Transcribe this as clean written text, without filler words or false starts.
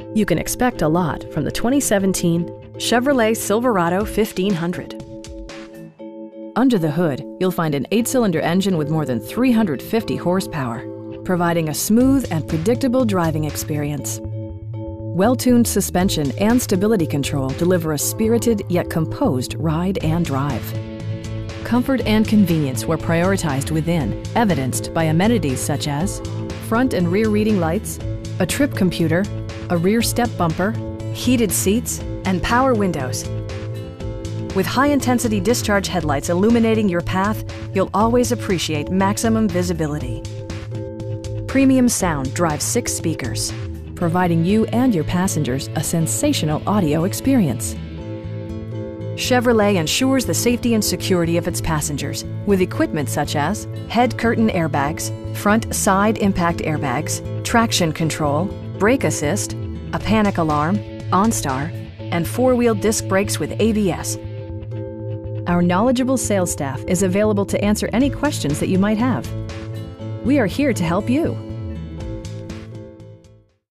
You can expect a lot from the 2017 Chevrolet Silverado 1500. Under the hood, you'll find an 8-cylinder engine with more than 350 horsepower, providing a smooth and predictable driving experience. Well-tuned suspension and stability control deliver a spirited yet composed ride and drive. Comfort and convenience were prioritized within, evidenced by amenities such as front and rear reading lights, a trip computer, a rear step bumper, heated seats, and power windows. With high-intensity discharge headlights illuminating your path, you'll always appreciate maximum visibility. Premium sound drives 6 speakers, providing you and your passengers a sensational audio experience. Chevrolet ensures the safety and security of its passengers with equipment such as head curtain airbags, front side impact airbags, traction control, brake assist, a panic alarm, OnStar, and 4-wheel disc brakes with ABS. Our knowledgeable sales staff is available to answer any questions that you might have. We are here to help you.